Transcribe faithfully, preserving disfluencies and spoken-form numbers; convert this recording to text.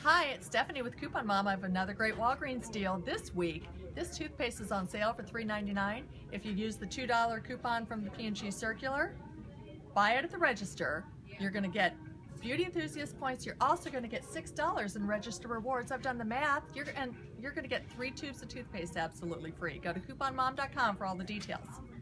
Hi, it's Stephanie with Coupon Mom. I have another great Walgreens deal this week. This toothpaste is on sale for three ninety-nine. If you use the two dollar coupon from the P and G Circular, buy it at the register. You're going to get Beauty Enthusiast points. You're also going to get six dollars in register rewards. I've done the math. You're, and you're going to get three tubes of toothpaste absolutely free. Go to coupon mom dot com for all the details.